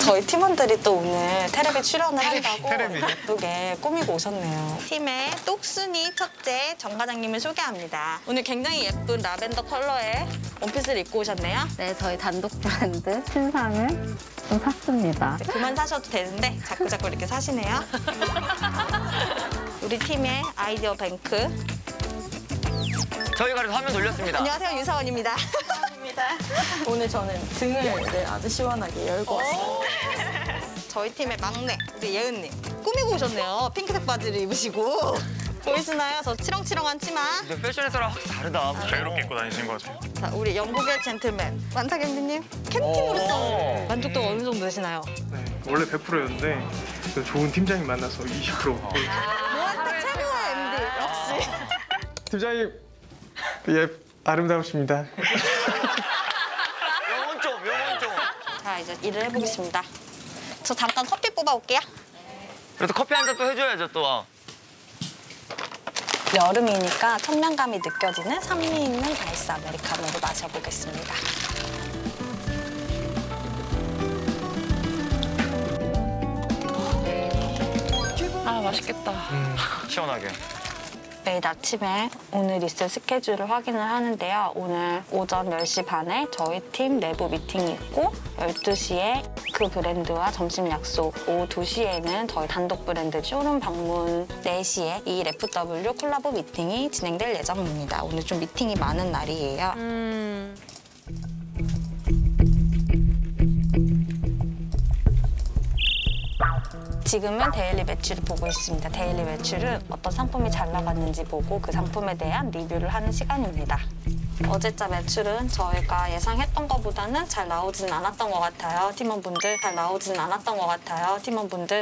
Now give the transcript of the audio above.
저희 팀원들이 또 오늘 테레비 출연을 한다고 예쁘게 꾸미고 오셨네요. 팀의 똑순이 첫째 정 과장님을 소개합니다. 오늘 굉장히 예쁜 라벤더 컬러의 원피스를 입고 오셨네요. 네, 저희 단독 브랜드 신상을 좀 샀습니다. 그만 사셔도 되는데 자꾸 이렇게 사시네요. 우리 팀의 아이디어 뱅크. 저희가 그래서 화면 돌렸습니다. 안녕하세요, 유사원입니다. 오늘 저는 등을 아주 시원하게 열고 왔어요. 저희 팀의 막내, 우리 예은님. 꾸미고 오셨네요. 핑크색 바지를 입으시고. 보이시나요? 저 치렁치렁한 치마. 근데 패션에 따라 확 다르다. 자유롭게 입고 다니시는 것 같아요. 자, 우리 영국의 젠틀맨. 완탁 MD님. 캡틴으로서 만족도가 어느 정도 되시나요? 네, 원래 100%였는데 좋은 팀장님 만나서 20%. 완탁 최고의 MD. 역시. 팀장님, 예, 아름다우십니다. 영혼 좀. 자, 이제 일을 해보겠습니다. 저 잠깐 커피 뽑아올게요. 그래도 커피 한 잔 또 해줘야죠, 또. 여름이니까 청량감이 느껴지는 산미 있는 아이스 아메리카노를 마셔보겠습니다. 아, 맛있겠다. 시원하게. 매일 아침에 오늘 있을 스케줄을 확인을 하는데요. 오늘 오전 10시 반에 저희 팀 내부 미팅이 있고 12시에 그 브랜드와 점심 약속, 오후 2시에는 저희 단독 브랜드 쇼룸 방문, 4시에 ELFW 콜라보 미팅이 진행될 예정입니다. 오늘 좀 미팅이 많은 날이에요. 지금은 데일리 매출을 보고 있습니다. 데일리 매출은 어떤 상품이 잘 나갔는지 보고 그 상품에 대한 리뷰를 하는 시간입니다. 어제자 매출은 저희가 예상했던 것보다는 잘 나오지는 않았던 것 같아요. 팀원분들 잘 나오지는 않았던 것 같아요. 팀원분들.